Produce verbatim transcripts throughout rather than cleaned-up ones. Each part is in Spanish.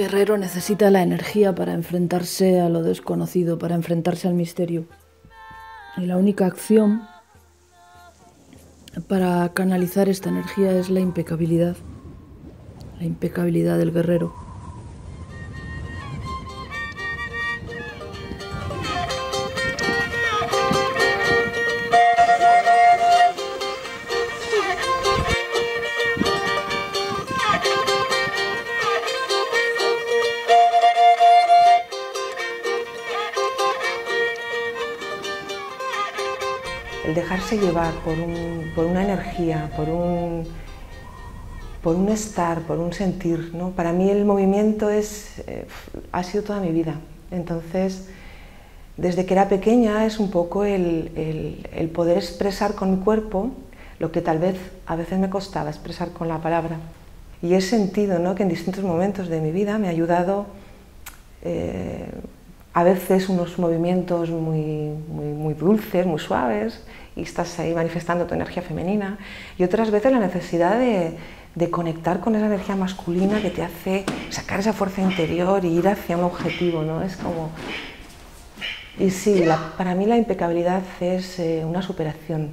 guerrero necesita la energía para enfrentarse a lo desconocido, para enfrentarse al misterio. Y la única acción para canalizar esta energía es la impecabilidad, la impecabilidad del guerrero. El dejarse llevar por, un, por una energía, por un, por un estar, por un sentir, ¿no? Para mí el movimiento es, eh, ha sido toda mi vida. Entonces, desde que era pequeña es un poco el, el, el poder expresar con mi cuerpo lo que tal vez a veces me costaba expresar con la palabra. Y he sentido, ¿no?, que en distintos momentos de mi vida me ha ayudado eh, a veces unos movimientos muy, muy, muy dulces, muy suaves, y estás ahí manifestando tu energía femenina, y otras veces la necesidad de, de conectar con esa energía masculina que te hace sacar esa fuerza interior y ir hacia un objetivo, ¿no? Es como... Y sí, la, para mí la impecabilidad es eh, una superación.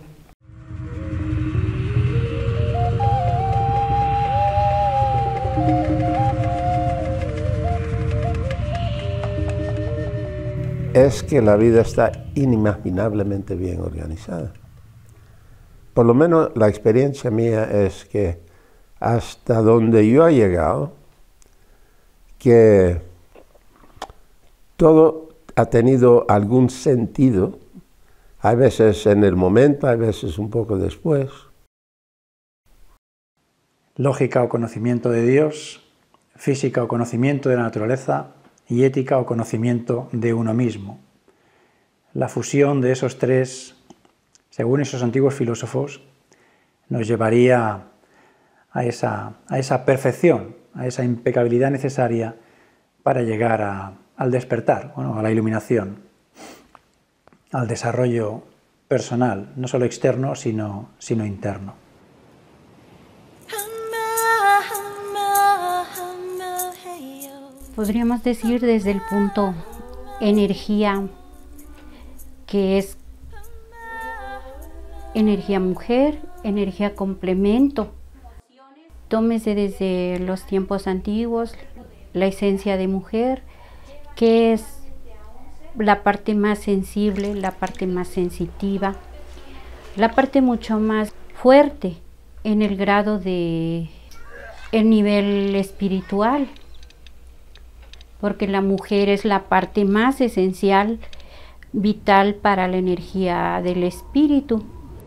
Es que la vida está inimaginablemente bien organizada. Por lo menos la experiencia mía es que hasta donde yo he llegado, que todo ha tenido algún sentido, a veces en el momento, a veces un poco después. Lógica o conocimiento de Dios, física o conocimiento de la naturaleza, y ética o conocimiento de uno mismo. La fusión de esos tres, según esos antiguos filósofos, nos llevaría a esa, a esa perfección, a esa impecabilidad necesaria para llegar a, al despertar, bueno, a la iluminación, al desarrollo personal, no solo externo, sino, sino interno. Podríamos decir desde el punto energía, que es energía mujer, energía complemento. Tómese desde los tiempos antiguos la esencia de mujer, que es la parte más sensible, la parte más sensitiva, la parte mucho más fuerte en el grado de el nivel espiritual, porque la mujer es la parte más esencial, vital para la energía del espíritu.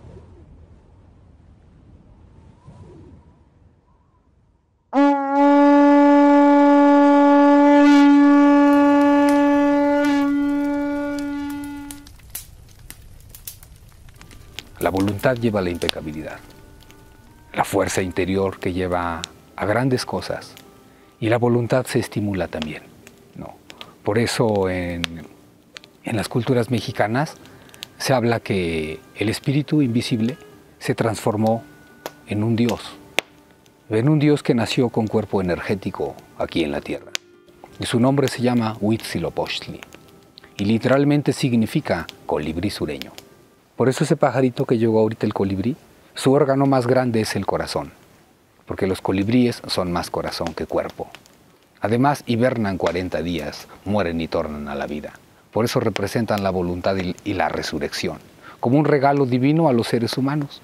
La voluntad lleva a la impecabilidad, la fuerza interior que lleva a grandes cosas, y la voluntad se estimula también, ¿no? Por eso en, en las culturas mexicanas se habla que el espíritu invisible se transformó en un dios, en un dios que nació con cuerpo energético aquí en la tierra. Y su nombre se llama Huitzilopochtli, y literalmente significa colibrí sureño. Por eso ese pajarito que llegó ahorita, el colibrí, su órgano más grande es el corazón, porque los colibríes son más corazón que cuerpo. Además, hibernan cuarenta días, mueren y tornan a la vida. Por eso representan la voluntad y la resurrección, como un regalo divino a los seres humanos.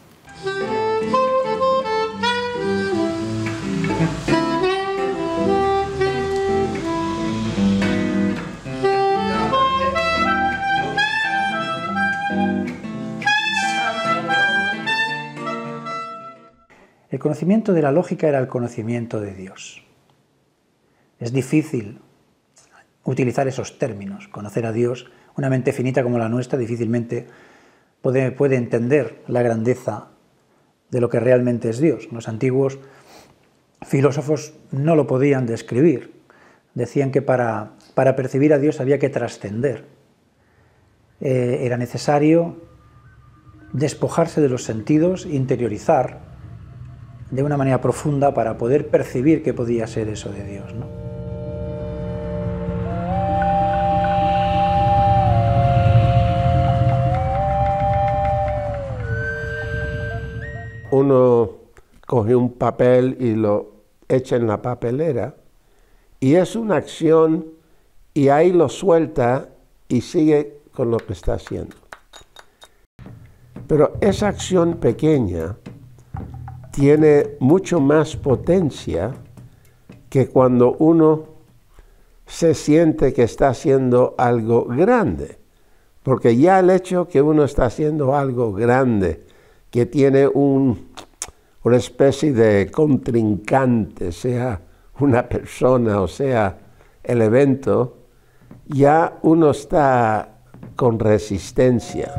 El conocimiento de la lógica era el conocimiento de Dios. Es difícil utilizar esos términos, conocer a Dios. Una mente finita como la nuestra difícilmente puede, puede entender la grandeza de lo que realmente es Dios. Los antiguos filósofos no lo podían describir. Decían que para, para percibir a Dios había que trascender. Eh, era necesario despojarse de los sentidos, interiorizar de una manera profunda para poder percibir qué podía ser eso de Dios, ¿no? uno coge un papel y lo echa en la papelera, y es una acción, y ahí lo suelta y sigue con lo que está haciendo. Pero esa acción pequeña tiene mucho más potencia que cuando uno se siente que está haciendo algo grande. Porque ya el hecho que uno está haciendo algo grande, que tiene un, una especie de contrincante, sea una persona o sea el evento, ya uno está con resistencia.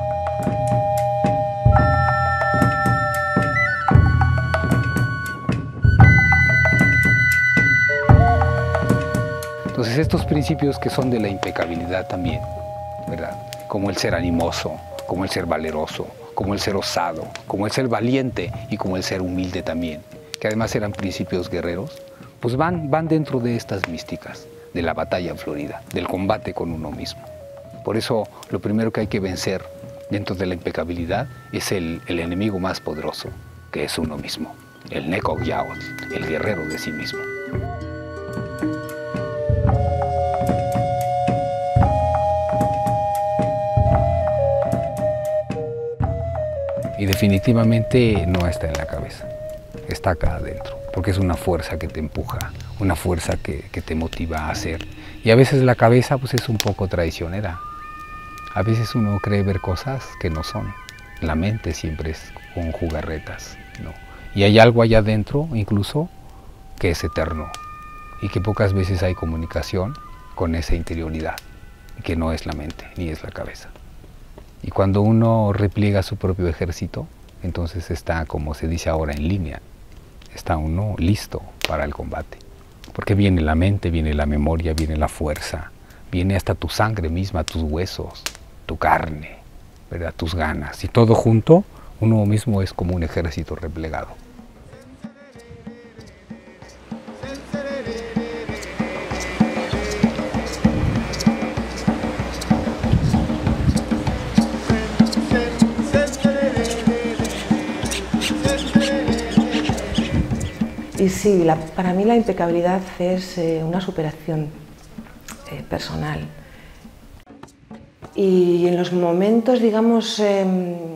Entonces estos principios que son de la impecabilidad también, ¿verdad? Como el ser animoso, como el ser valeroso, como el ser osado, como el ser valiente y como el ser humilde también, que además eran principios guerreros, pues van, van dentro de estas místicas, de la batalla florida, del combate con uno mismo. Por eso lo primero que hay que vencer dentro de la impecabilidad es el, el enemigo más poderoso, que es uno mismo, el Nekog-Yaotl, el guerrero de sí mismo. Y definitivamente no está en la cabeza, está acá adentro, porque es una fuerza que te empuja, una fuerza que, que te motiva a hacer. Y a veces la cabeza pues es un poco traicionera. A veces uno cree ver cosas que no son. La mente siempre es con jugarretas, ¿no? Y hay algo allá adentro, incluso, que es eterno y que pocas veces hay comunicación con esa interioridad, que no es la mente ni es la cabeza. Y cuando uno repliega su propio ejército, entonces está, como se dice ahora, en línea. Está uno listo para el combate. Porque viene la mente, viene la memoria, viene la fuerza, viene hasta tu sangre misma, tus huesos, tu carne, ¿verdad? Tus ganas. Y todo junto, uno mismo es como un ejército replegado. Y sí, la, para mí la impecabilidad es eh, una superación eh, personal. Y en los momentos, digamos, eh,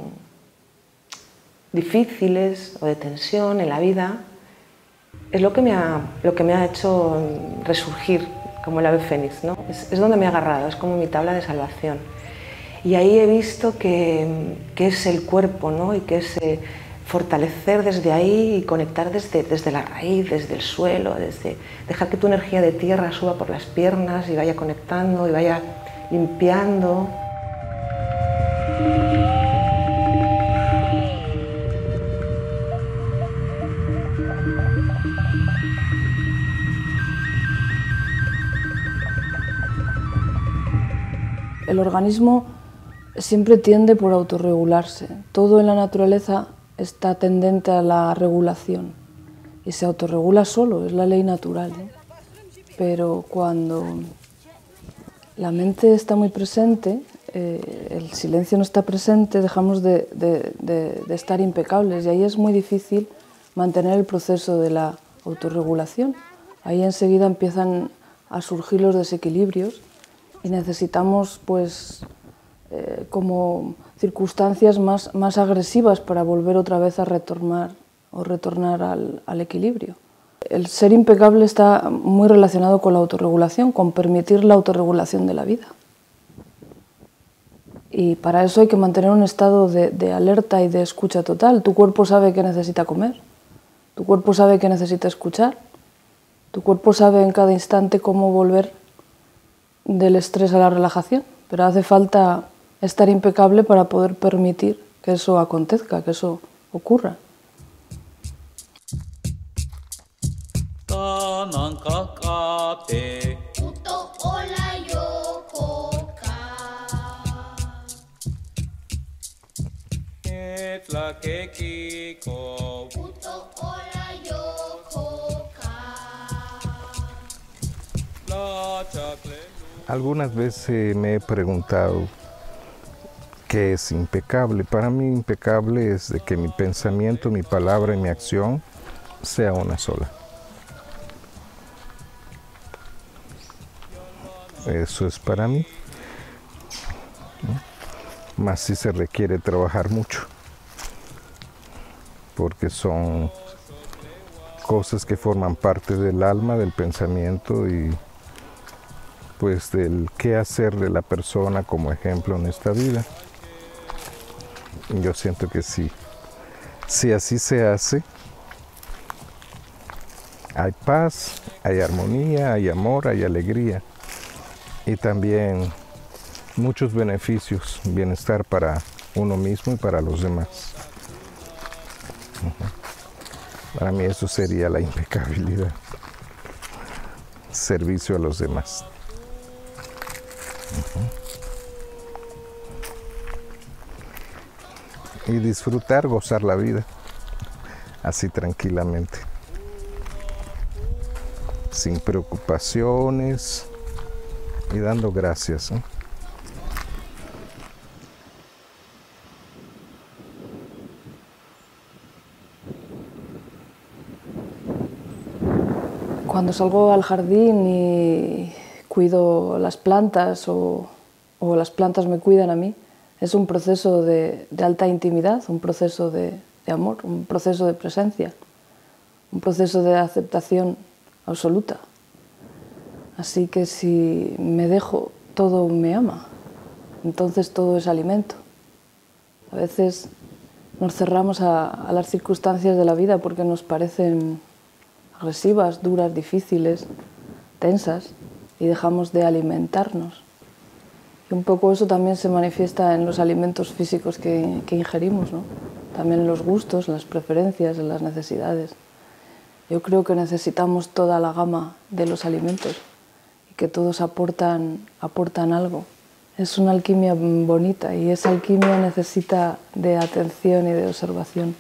difíciles o de tensión en la vida, es lo que me ha, lo que me ha hecho resurgir como el ave fénix, ¿no? Es, es donde me he agarrado, es como mi tabla de salvación. Y ahí he visto que, que es el cuerpo, ¿no? Y que es eh, fortalecer desde ahí y conectar desde, desde la raíz, desde el suelo, desde dejar que tu energía de tierra suba por las piernas y vaya conectando y vaya limpiando. El organismo siempre tiende por autorregularse. Todo en la naturaleza está tendente a la regulación y se autorregula solo, es la ley natural, ¿no? Pero cuando la mente está muy presente, eh, el silencio no está presente, dejamos de, de, de, de estar impecables y ahí es muy difícil mantener el proceso de la autorregulación. Ahí enseguida empiezan a surgir los desequilibrios y necesitamos pues eh, como circunstancias más, más agresivas para volver otra vez a retornar o retornar al, al equilibrio. El ser impecable está muy relacionado con la autorregulación, con permitir la autorregulación de la vida. Y para eso hay que mantener un estado de, de alerta y de escucha total. Tu cuerpo sabe que necesita comer, tu cuerpo sabe que necesita escuchar, tu cuerpo sabe en cada instante cómo volver del estrés a la relajación, pero hace falta estar impecable para poder permitir que eso acontezca, que eso ocurra. Algunas veces me he preguntado ¿Qué es impecable? Para mí impecable es de que mi pensamiento, mi palabra y mi acción sea una sola. Eso es para mí. Más si se requiere trabajar mucho, porque son cosas que forman parte del alma, del pensamiento y pues del qué hacer de la persona como ejemplo en esta vida. Yo siento que sí, si así se hace, hay paz, hay armonía, hay amor, hay alegría y también muchos beneficios, bienestar para uno mismo y para los demás. Uh-huh. Para mí eso sería la impecabilidad, servicio a los demás. Uh-huh. Y disfrutar, gozar la vida, así tranquilamente, sin preocupaciones y dando gracias, ¿eh? Cuando salgo al jardín y cuido las plantas o, o las plantas me cuidan a mí, es un proceso de, de alta intimidad, un proceso de, de amor, un proceso de presencia, un proceso de aceptación absoluta. Así que si me dejo, todo me ama, entonces todo es alimento. A veces nos cerramos a, a las circunstancias de la vida porque nos parecen agresivas, duras, difíciles, tensas, y dejamos de alimentarnos. Y un poco eso también se manifiesta en los alimentos físicos que, que ingerimos, ¿no? También en los gustos, en las preferencias, en las necesidades. Yo creo que necesitamos toda la gama de los alimentos y que todos aportan, aportan algo. Es una alquimia bonita y esa alquimia necesita de atención y de observación.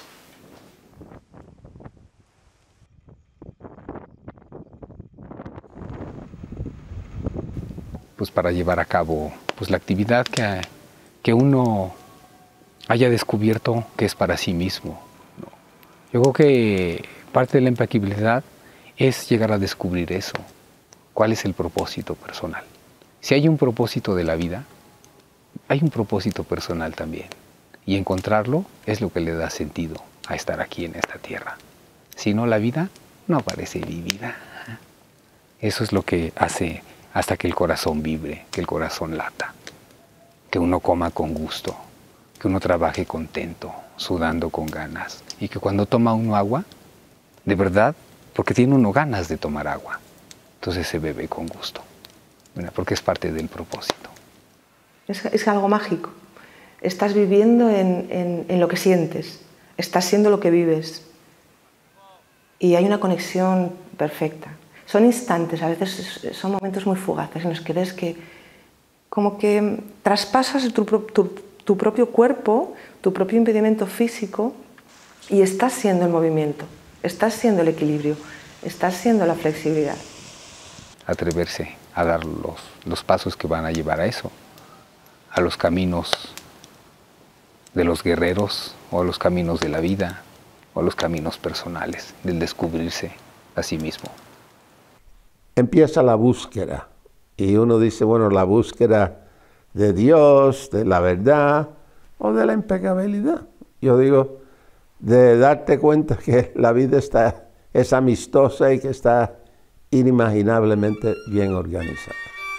Pues para llevar a cabo pues, la actividad que, que uno haya descubierto que es para sí mismo, ¿no? Yo creo que parte de la impecabilidad es llegar a descubrir eso. ¿Cuál es el propósito personal? Si hay un propósito de la vida, hay un propósito personal también. Y encontrarlo es lo que le da sentido a estar aquí en esta tierra. Si no, la vida no parece vivida. Eso es lo que hace hasta que el corazón vibre, que el corazón lata, que uno coma con gusto, que uno trabaje contento, sudando con ganas, y que cuando toma uno agua, de verdad, porque tiene uno ganas de tomar agua, entonces se bebe con gusto, ¿verdad? Porque es parte del propósito. Es, es algo mágico. Estás viviendo en, en, en lo que sientes, estás siendo lo que vives, y hay una conexión perfecta. Son instantes, a veces son momentos muy fugaces en los que ves que como que traspasas tu, tu, tu propio cuerpo, tu propio impedimento físico y estás siendo el movimiento, estás siendo el equilibrio, estás siendo la flexibilidad. Atreverse a dar los, los pasos que van a llevar a eso, a los caminos de los guerreros o a los caminos de la vida o a los caminos personales, del descubrirse a sí mismo. Empieza la búsqueda y uno dice, bueno, la búsqueda de Dios, de la verdad o de la impecabilidad. Yo digo, de darte cuenta que la vida está, es amistosa y que está inimaginablemente bien organizada.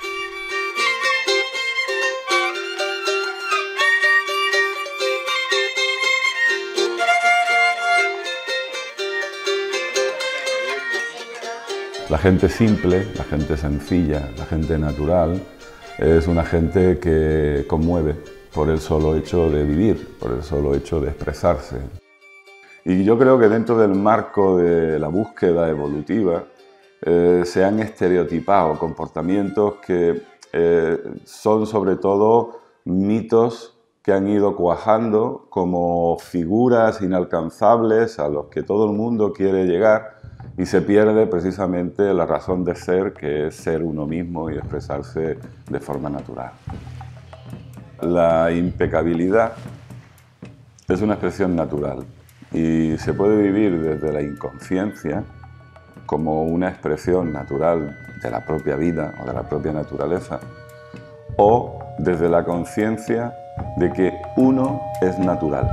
La gente simple, la gente sencilla, la gente natural, es una gente que conmueve por el solo hecho de vivir, por el solo hecho de expresarse. Y yo creo que dentro del marco de la búsqueda evolutiva eh, se han estereotipado comportamientos que eh, son sobre todo mitos que han ido cuajando como figuras inalcanzables a los que todo el mundo quiere llegar. Y se pierde precisamente la razón de ser, que es ser uno mismo y expresarse de forma natural. La impecabilidad es una expresión natural y se puede vivir desde la inconsciencia como una expresión natural de la propia vida o de la propia naturaleza, o desde la conciencia de que uno es natural.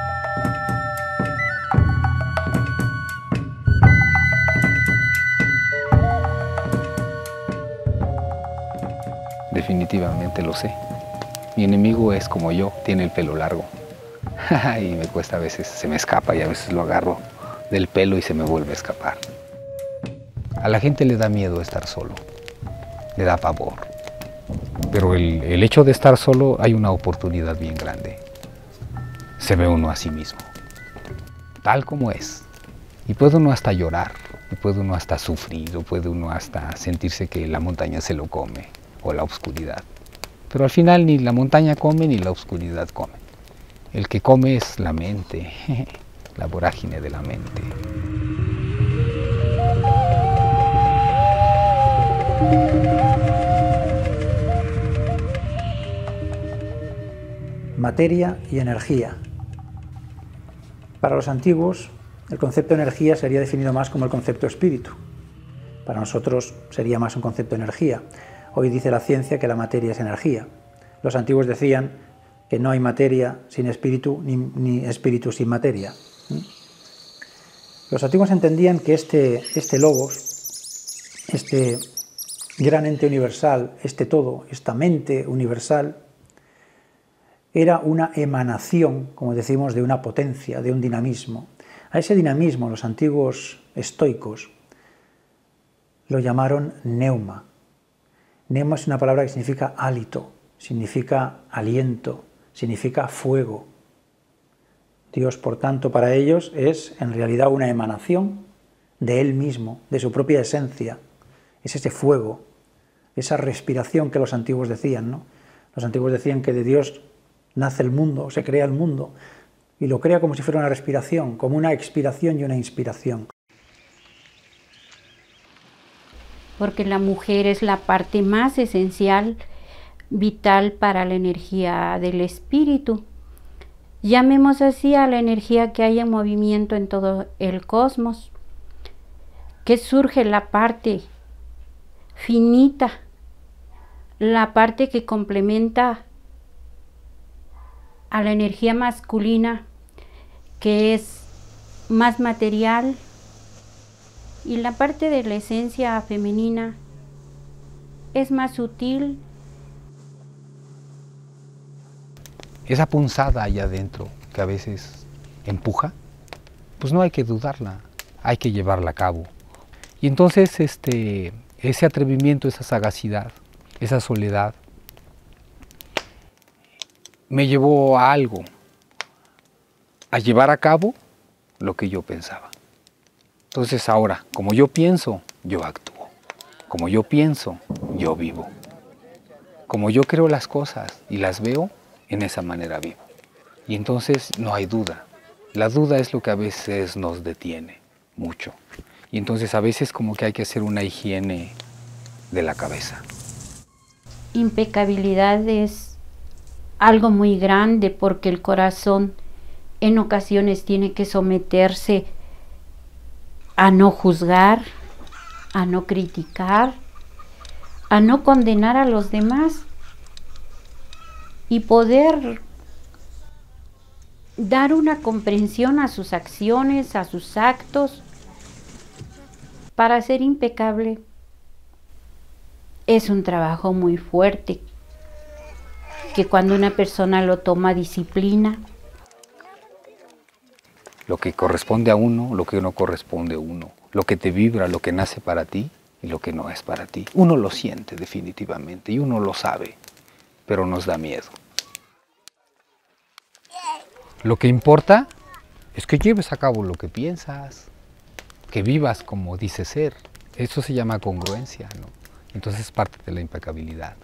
Definitivamente lo sé. Mi enemigo es como yo, tiene el pelo largo. Y me cuesta a veces, se me escapa y a veces lo agarro del pelo y se me vuelve a escapar. A la gente le da miedo estar solo, le da pavor. Pero el, el hecho de estar solo hay una oportunidad bien grande. Se ve uno a sí mismo, tal como es. Y puede uno hasta llorar, y puede uno hasta sufrir, o puede uno hasta sentirse que la montaña se lo come, o la oscuridad. Pero al final ni la montaña come ni la oscuridad come. El que come es la mente, la vorágine de la mente. Materia y energía. Para los antiguos, el concepto de energía sería definido más como el concepto espíritu. Para nosotros sería más un concepto de energía. Hoy dice la ciencia que la materia es energía. Los antiguos decían que no hay materia sin espíritu, ni, ni espíritu sin materia. Los antiguos entendían que este, este logos, este gran ente universal, este todo, esta mente universal, era una emanación, como decimos, de una potencia, de un dinamismo. A ese dinamismo los antiguos estoicos lo llamaron neuma. Neuma es una palabra que significa hálito, significa aliento, significa fuego. Dios, por tanto, para ellos es en realidad una emanación de Él mismo, de su propia esencia. Es ese fuego, esa respiración que los antiguos decían, ¿no? Los antiguos decían que de Dios nace el mundo, se crea el mundo, y lo crea como si fuera una respiración, como una expiración y una inspiración. Porque la mujer es la parte más esencial, vital para la energía del espíritu. Llamemos así a la energía que hay en movimiento en todo el cosmos, que surge la parte finita, la parte que complementa a la energía masculina, que es más material, y la parte de la esencia femenina es más sutil. Esa punzada allá adentro que a veces empuja, pues no hay que dudarla, hay que llevarla a cabo. Y entonces este, ese atrevimiento, esa sagacidad, esa soledad, me llevó a algo, a llevar a cabo lo que yo pensaba. Entonces ahora, como yo pienso, yo actúo. Como yo pienso, yo vivo. Como yo creo las cosas y las veo, en esa manera vivo. Y entonces no hay duda. La duda es lo que a veces nos detiene mucho. Y entonces a veces como que hay que hacer una higiene de la cabeza. Impecabilidad es algo muy grande porque el corazón en ocasiones tiene que someterse a no juzgar, a no criticar, a no condenar a los demás y poder dar una comprensión a sus acciones, a sus actos. Para ser impecable es un trabajo muy fuerte, que cuando una persona lo toma disciplina. Lo que corresponde a uno, lo que no corresponde a uno, lo que te vibra, lo que nace para ti y lo que no es para ti. Uno lo siente definitivamente y uno lo sabe, pero nos da miedo. Lo que importa es que lleves a cabo lo que piensas, que vivas como dices ser. Eso se llama congruencia, ¿no? Entonces es parte de la impecabilidad.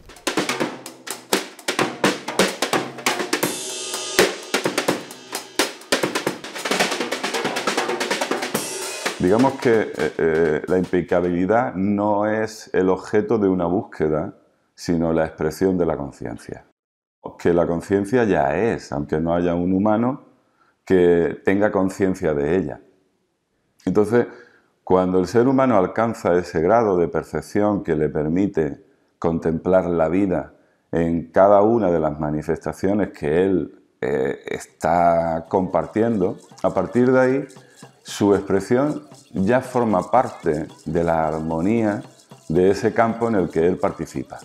Digamos que eh, eh, la impecabilidad no es el objeto de una búsqueda, sino la expresión de la conciencia. que la conciencia ya es, aunque no haya un humano que tenga conciencia de ella. Entonces, cuando el ser humano alcanza ese grado de perfección que le permite contemplar la vida en cada una de las manifestaciones que él eh, está compartiendo, a partir de ahí su expresión ya forma parte de la armonía de ese campo en el que él participa.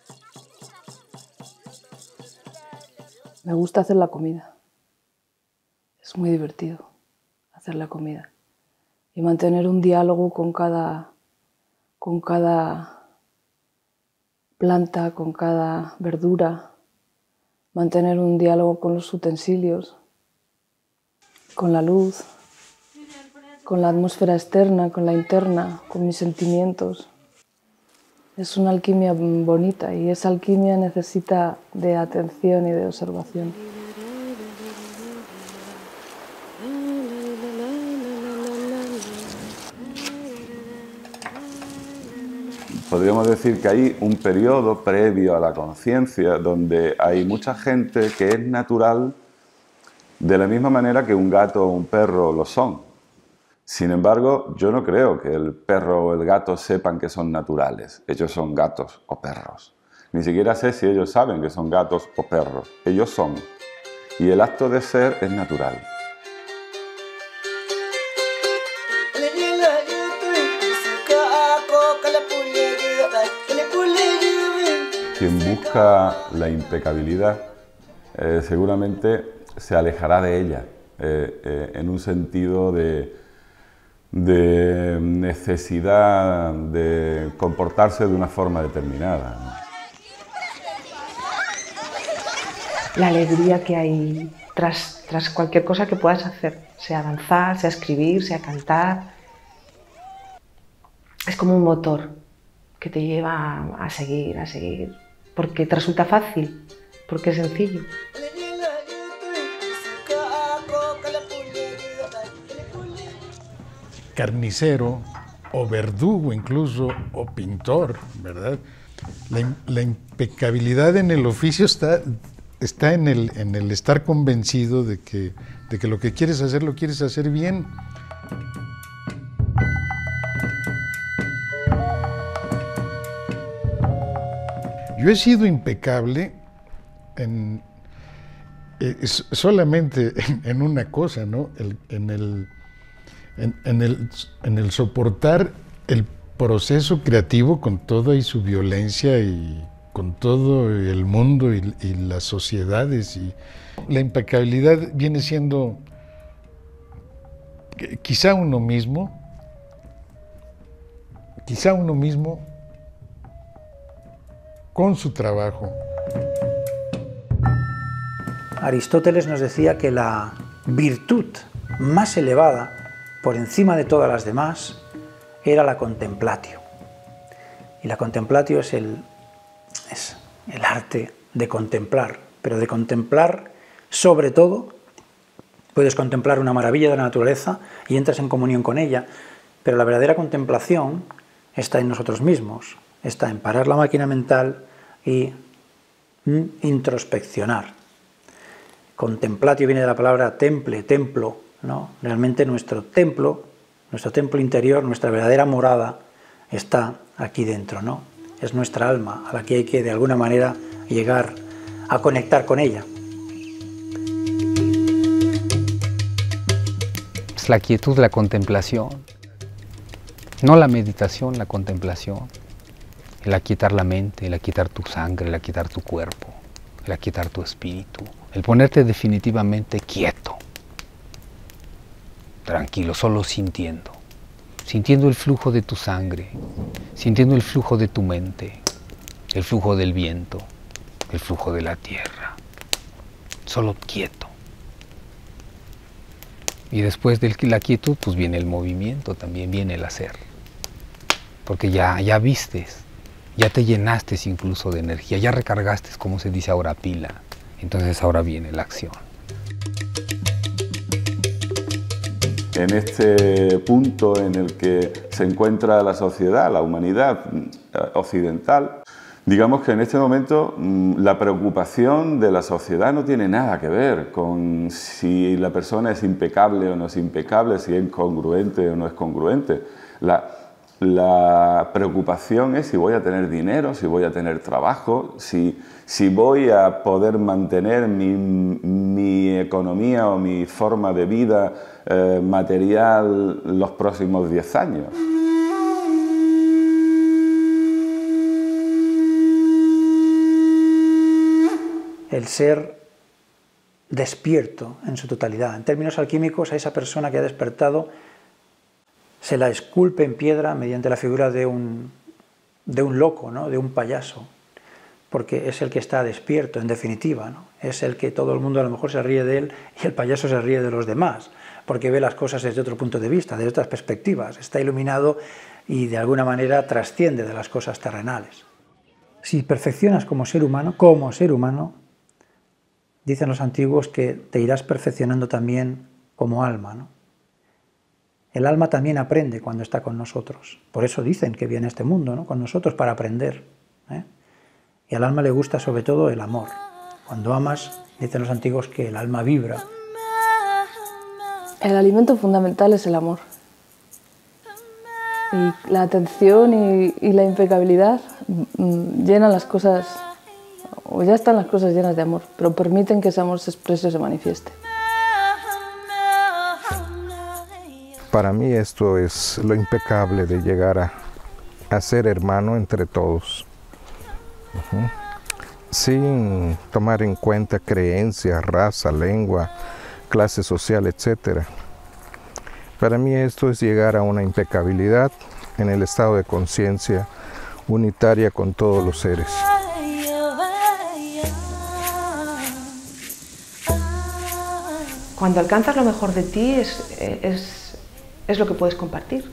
Me gusta hacer la comida. Es muy divertido hacer la comida. Y mantener un diálogo con cada, con cada planta, con cada verdura. Mantener un diálogo con los utensilios, con la luz, con la atmósfera externa, con la interna, con mis sentimientos. Es una alquimia bonita y esa alquimia necesita de atención y de observación. Podríamos decir que hay un periodo previo a la conciencia donde hay mucha gente que es natural de la misma manera que un gato o un perro lo son. Sin embargo, yo no creo que el perro o el gato sepan que son naturales. Ellos son gatos o perros. Ni siquiera sé si ellos saben que son gatos o perros. Ellos son. Y el acto de ser es natural. Quien busca la impecabilidad eh, seguramente se alejará de ella eh, eh, en un sentido de, de necesidad de comportarse de una forma determinada, ¿no? La alegría que hay tras, tras cualquier cosa que puedas hacer, sea danzar, sea escribir, sea cantar, es como un motor que te lleva a, a seguir, a seguir, porque te resulta fácil, porque es sencillo. Carnicero o verdugo incluso, o pintor, ¿verdad? La, la impecabilidad en el oficio está, está en, el, en el estar convencido de que, de que lo que quieres hacer, lo quieres hacer bien. Yo he sido impecable en, eh, solamente en, en una cosa, ¿no? El, en, el, en, en, el, en el soportar el proceso creativo con toda y su violencia y con todo el mundo y, y las sociedades. Y la impecabilidad viene siendo quizá uno mismo, quizá uno mismo con su trabajo. Aristóteles nos decía que la virtud más elevada, por encima de todas las demás, era la contemplatio. Y la contemplatio es el, es el arte de contemplar, pero de contemplar sobre todo, puedes contemplar una maravilla de la naturaleza y entras en comunión con ella, pero la verdadera contemplación está en nosotros mismos, está en parar la máquina mental y introspeccionar. Contemplatio viene de la palabra temple, templo, ¿no? Realmente nuestro templo, nuestro templo interior, nuestra verdadera morada está aquí dentro, ¿no? Es nuestra alma a la que hay que de alguna manera llegar a conectar con ella. Es la quietud, la contemplación, no la meditación, la contemplación. El aquietar la mente, el aquietar tu sangre, el aquietar tu cuerpo, el aquietar tu espíritu, el ponerte definitivamente quieto, tranquilo, solo sintiendo, sintiendo el flujo de tu sangre, sintiendo el flujo de tu mente, el flujo del viento, el flujo de la tierra, solo quieto. Y después de la quietud, pues viene el movimiento, también viene el hacer, porque ya, ya vistes. Ya te llenaste incluso de energía, ya recargaste, como se dice ahora, pila. Entonces ahora viene la acción. En este punto en el que se encuentra la sociedad, la humanidad occidental, Digamos que en este momento la preocupación de la sociedad no tiene nada que ver con si la persona es impecable o no es impecable, si es congruente o no es congruente. La, la preocupación es si voy a tener dinero, si voy a tener trabajo, si, si voy a poder mantener mi, mi economía o mi forma de vida eh, material los próximos diez años. El ser despierto en su totalidad. En términos alquímicos, a esa persona que ha despertado se la esculpe en piedra mediante la figura de un, de un loco, ¿no? De un payaso, porque es el que está despierto, en definitiva, ¿no? Es el que todo el mundo a lo mejor se ríe de él y el payaso se ríe de los demás, porque ve las cosas desde otro punto de vista, desde otras perspectivas, está iluminado y de alguna manera trasciende de las cosas terrenales. Si perfeccionas como ser humano, como ser humano, dicen los antiguos que te irás perfeccionando también como alma, ¿no? El alma también aprende cuando está con nosotros. Por eso dicen que viene a este mundo, ¿no? Con nosotros para aprender, ¿eh? Y al alma le gusta sobre todo el amor. Cuando amas, dicen los antiguos que el alma vibra. El alimento fundamental es el amor. Y la atención y, y la impecabilidad mmm, llenan las cosas, o ya están las cosas llenas de amor, pero permiten que ese amor se exprese o se manifieste. Para mí esto es lo impecable de llegar a, a ser hermano entre todos, uh-huh. Sin tomar en cuenta creencias, raza, lengua, clase social, etcétera. Para mí esto es llegar a una impecabilidad en el estado de conciencia unitaria con todos los seres. Cuando alcanzas lo mejor de ti es, es, es lo que puedes compartir.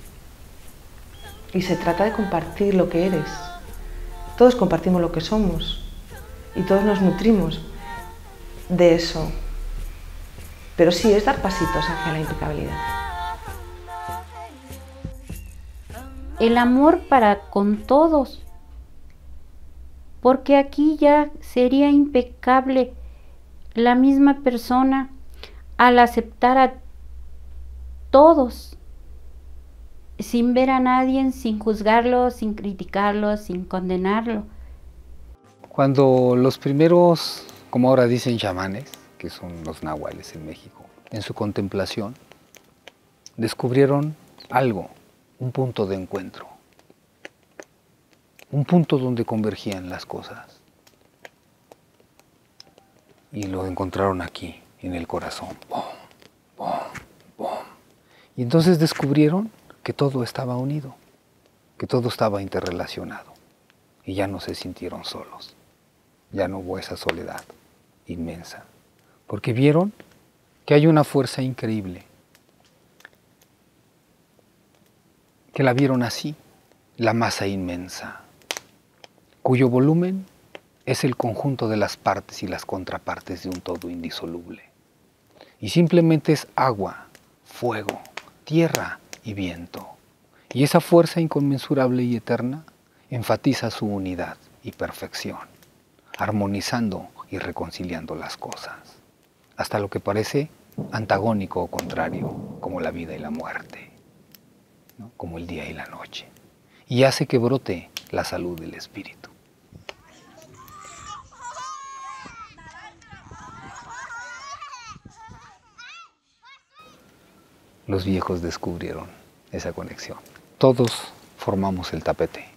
Y se trata de compartir lo que eres. Todos compartimos lo que somos y todos nos nutrimos de eso. Pero sí, es dar pasitos hacia la impecabilidad. El amor para con todos, porque aquí ya sería impecable la misma persona al aceptar a todos, sin ver a nadie, sin juzgarlo, sin criticarlo, sin condenarlo. Cuando los primeros, como ahora dicen, chamanes, que son los nahuales en México, en su contemplación, descubrieron algo, un punto de encuentro, un punto donde convergían las cosas. Y lo encontraron aquí, en el corazón. ¡Bum, bum, bum! Y entonces descubrieron que todo estaba unido, que todo estaba interrelacionado. Y ya no se sintieron solos, ya no hubo esa soledad inmensa. Porque vieron que hay una fuerza increíble, que la vieron así, la masa inmensa, cuyo volumen es el conjunto de las partes y las contrapartes de un todo indisoluble. Y simplemente es agua, fuego, tierra y viento. Y esa fuerza inconmensurable y eterna enfatiza su unidad y perfección, armonizando y reconciliando las cosas, hasta lo que parece antagónico o contrario, como la vida y la muerte, ¿no? Como el día y la noche, y hace que brote la salud del espíritu. Los viejos descubrieron esa conexión. Todos formamos el tapete.